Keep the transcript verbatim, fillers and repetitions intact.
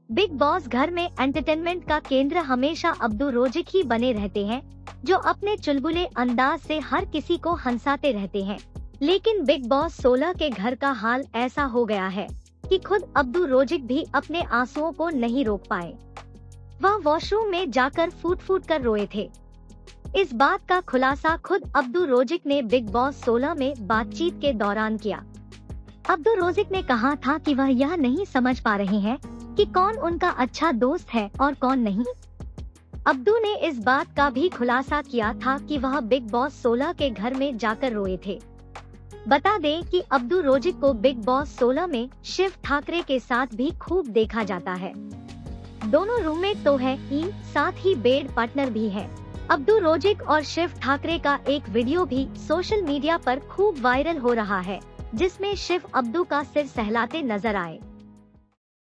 Big boss घर में entertainment का केंद्र हमेशा अब्दू रोजिक ही बने रहते हैं, जो अपने चुलबुले अंदाज से हर किसी को हंसाते रहते हैं। लेकिन बिग बॉस सोलह के घर का हाल ऐसा हो गया है कि खुद अब्दू रोजिक भी अपने आंसुओं को नहीं रोक पाए। वह वॉशरूम में जाकर फूट फूट कर रोए थे। इस बात का खुलासा खुद अब्दू रोजिक ने बिग बॉस सोलह में बातचीत के दौरान किया। अब्दू रोजिक ने कहा था कि वह यह नहीं समझ पा रहे हैं कि कौन उनका अच्छा दोस्त है और कौन नहीं। अब्दू ने इस बात का भी खुलासा किया था कि वह बिग बॉस सोलह के घर में जाकर रोए थे। बता दें कि अब्दू रोजिक को बिग बॉस सोलह में शिव ठाकरे के साथ भी खूब देखा जाता है। दोनों रूममेट तो है ही, साथ ही बेड पार्टनर भी है। अब्दू रोजिक और शिव ठाकरे का एक वीडियो भी सोशल मीडिया पर खूब वायरल हो रहा है, जिसमें शिव अब्दू का सिर सहलाते नजर आए।